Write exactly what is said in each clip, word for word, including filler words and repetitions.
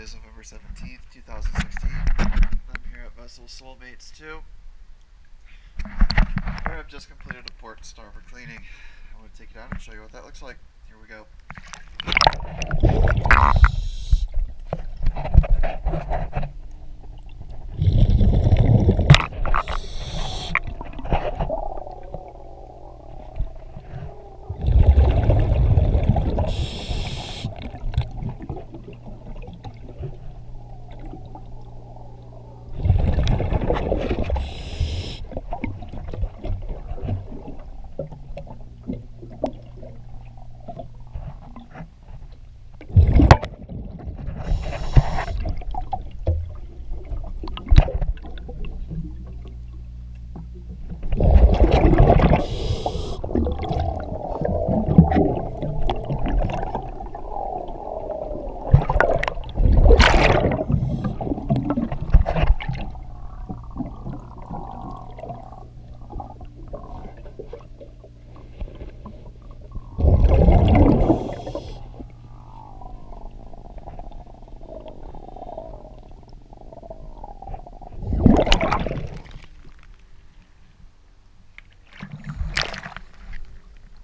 is November seventeenth, two thousand sixteen. I'm here at Vessel Soulmates two, where I've just completed a port starboard cleaning. I'm going to take it out and show you what that looks like. Here we go.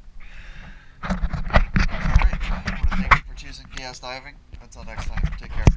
Alright, I want to thank you for choosing Chaos Diving. Until next time, take care.